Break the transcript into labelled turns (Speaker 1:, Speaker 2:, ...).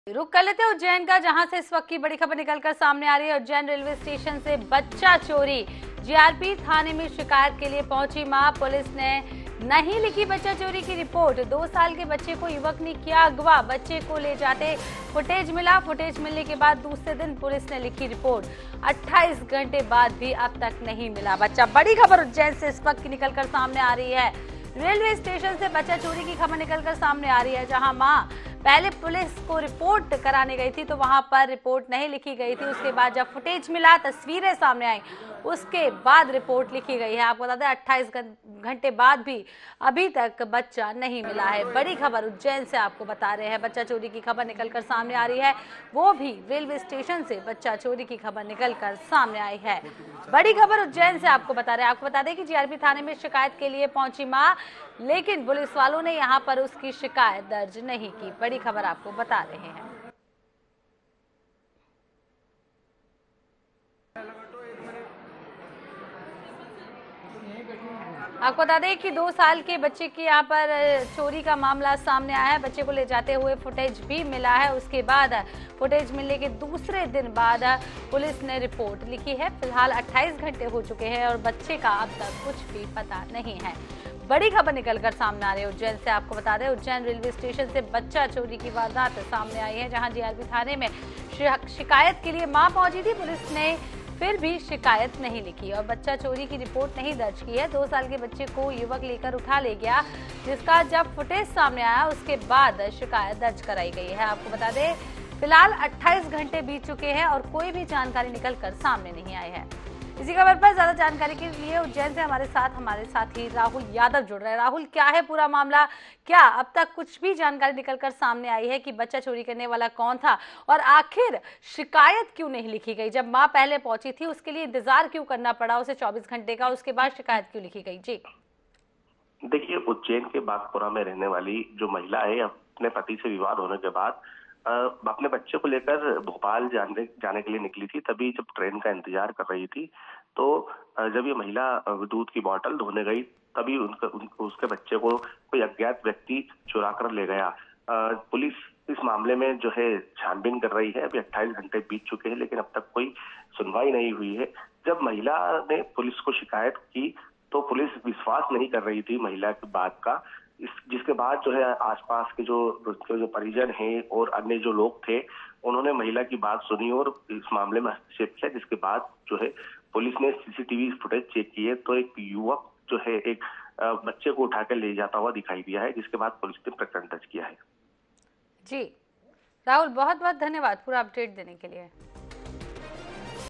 Speaker 1: रुक कर लेते हैं उज्जैन का, जहां से इस वक्त की बड़ी खबर निकलकर सामने आ रही है। उज्जैन रेलवे स्टेशन से बच्चा चोरी, जीआरपी थाने में शिकायत के लिए पहुंची मां। पुलिस ने नहीं लिखी बच्चा चोरी की रिपोर्ट। 2 साल के बच्चे को युवक ने किया अगवा। बच्चे को ले जाते फुटेज मिला। फुटेज मिलने के बाद दूसरे दिन पुलिस ने लिखी रिपोर्ट। 28 घंटे बाद भी अब तक नहीं मिला बच्चा। बड़ी खबर उज्जैन से इस वक्त की निकलकर सामने आ रही है। रेलवे स्टेशन से बच्चा चोरी की खबर निकलकर सामने आ रही है, जहां मां पहले पुलिस को रिपोर्ट कराने गई थी तो वहां पर रिपोर्ट नहीं लिखी गई थी। उसके बाद जब फुटेज मिला, तस्वीरें सामने आई, उसके बाद रिपोर्ट लिखी गई है। आपको बता दें 28 घंटे बाद भी अभी तक बच्चा नहीं मिला है। बड़ी खबर उज्जैन से आपको बता रहे हैं, बच्चा चोरी की खबर निकलकर सामने आ रही है, वो भी रेलवे स्टेशन से बच्चा चोरी की खबर निकलकर सामने आई है। बड़ी खबर उज्जैन से आपको बता रहे हैं। आपको बता दें कि जीआरपी थाने में शिकायत के लिए पहुंची मां, लेकिन पुलिस वालों ने यहां पर उसकी शिकायत दर्ज नहीं की। बड़ी खबर आपको बता रहे हैं। आपको बता दें कि 2 साल के बच्चे की यहां पर चोरी का मामला सामने आया है। बच्चे को ले जाते हुए फुटेज भी मिला है। उसके बाद फुटेज मिलने के दूसरे दिन बाद पुलिस ने रिपोर्ट लिखी है। फिलहाल 28 घंटे हो चुके हैं और बच्चे का अब तक कुछ भी पता नहीं है। बड़ी खबर निकलकर सामने आ रही है उज्जैन से। आपको बता दें उज्जैन रेलवे स्टेशन से बच्चा चोरी की वारदात सामने आई है, जहां जीआरपी थाने में शिकायत के लिए मां पहुंची थी। पुलिस ने फिर भी शिकायत नहीं लिखी और बच्चा चोरी की रिपोर्ट नहीं दर्ज की है। 2 साल के बच्चे को युवक लेकर उठा ले गया, जिसका जब फुटेज सामने आया उसके बाद शिकायत दर्ज कराई गई है। आपको बता दें फिलहाल 28 घंटे बीत चुके हैं और कोई भी जानकारी निकलकर सामने नहीं आई है। इसी खबर पर ज्यादा जानकारी के लिए उज्जैन से हमारे साथी राहुल यादव जुड़ रहे हैं। राहुल, क्या है पूरा मामला? क्या अब तक कुछ भी जानकारी निकलकर सामने आई है कि बच्चा चोरी करने वाला कौन था और आखिर शिकायत क्यों नहीं लिखी गई? जब मां पहले पहुंची थी उसके लिए इंतजार क्यों करना पड़ा उसे 24 घंटे का, उसके बाद शिकायत क्यों लिखी गई? जी
Speaker 2: देखिए, उज्जैन के बागपुरा में रहने वाली जो महिला है, अपने पति से विवाद होने के बाद अपने बच्चे को लेकर भोपाल जाने के लिए निकली थी। तभी जब ट्रेन का इंतजार कर रही थी तो जब ये महिला दूध की बोतल धोने गई, तभी उसके बच्चे को कोई अज्ञात व्यक्ति चुरा कर ले गया। पुलिस इस मामले में जो है छानबीन कर रही है। अभी 28 घंटे बीत चुके हैं, लेकिन अब तक कोई सुनवाई नहीं हुई है। जब महिला ने पुलिस को शिकायत की तो पुलिस विश्वास नहीं कर रही थी महिला की बात का। जिसके बाद जो है आसपास के जो परिजन हैं और अन्य जो लोग थे, उन्होंने महिला की बात सुनी और इस मामले में हस्तक्षेप किया। जिसके बाद जो है पुलिस ने सीसीटीवी फुटेज चेक किए तो एक युवक जो है एक बच्चे को उठाकर ले जाता हुआ दिखाई दिया है, जिसके बाद पुलिस ने प्रकरण दर्ज किया है।
Speaker 1: जी राहुल, बहुत बहुत धन्यवाद पूरा अपडेट देने के लिए।